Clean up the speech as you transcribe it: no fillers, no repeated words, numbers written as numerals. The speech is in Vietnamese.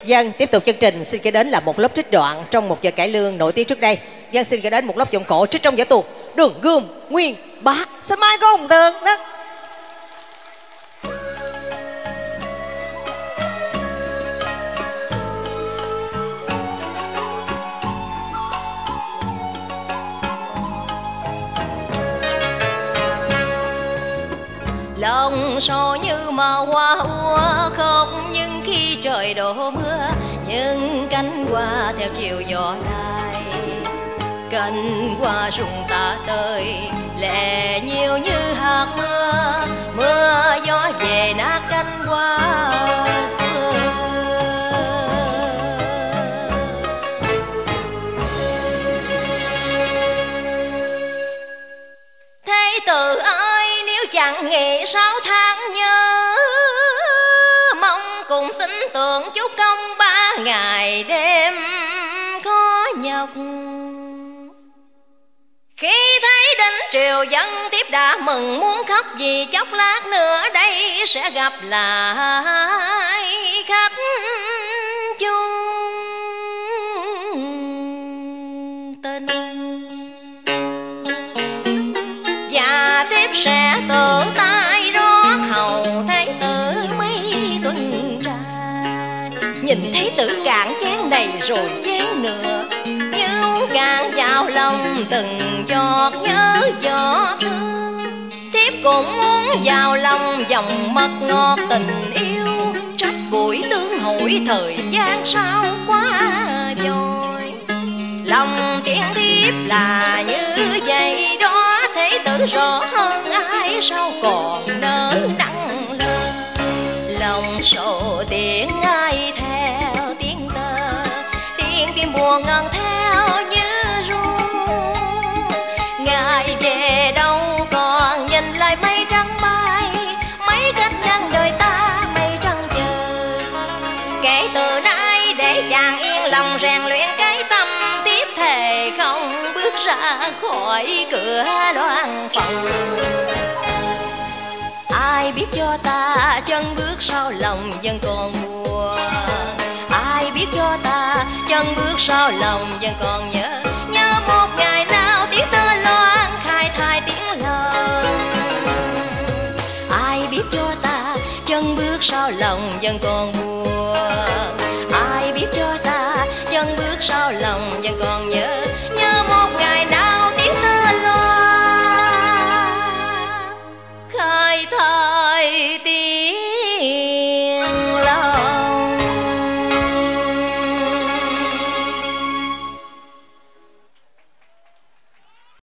Dân tiếp tục chương trình xin kể đến là một lớp trích đoạn trong một vở cải lương nổi tiếng trước đây. Dân xin kể đến một lớp giọng cổ trích trong vở tuồng Đường Gươm Nguyên Bá. Xin mời công tường đất. Lòng sầu như màu hoa úa không những khi trời đổ mưa, những cánh hoa theo chiều gió lai, cánh hoa rụng tả tơi lệ nhiều như hạt mưa, mưa gió về nát cánh hoa xưa. Thế từ ai nếu chẳng nghĩ 6 tháng nhớ, mong cùng xin tưởng chúc công 3 ngày đêm khó nhọc. Khi thấy đến triều dân tiếp đã mừng muốn khóc, vì chốc lát nữa đây sẽ gặp lại khách chung tình. Và tiếp sẽ tự tay rót hầu thái tử mấy tuần trà. Nhìn thấy tử cạn chén này rồi chén nữa, như cạn vào lòng từng giọt nhớ giọt thương. Thiếp cũng muốn vào lòng dòng mật ngọt tình yêu, trách buổi tương hội thời gian sao quá vội. Lòng tiếng thiếp là như vậy đó, thế tử rõ hơn ai sao còn nỡ nặng lời. Lòng sầu tiếng ai theo tiếng tơ, tiếng tim buồn ngân theo như ru. Ngài về đâu còn nhìn lại mây trắng bay, mấy cách ngăn đời ta mây trăng chờ. Kể từ nay để chàng yên lòng rèn luyện cái tâm, tiếp thề không bước ra khỏi cửa đoan phòng. Ai biết cho ta chân bước sau lòng vẫn còn buồn, ai biết cho ta chân bước sau lòng vẫn còn nhớ. Nhớ một ngày nào tiếng tơ loan khai thai tiếng lòng. Ai biết cho ta chân bước sau lòng vẫn còn buồn, ai biết cho ta chân bước sau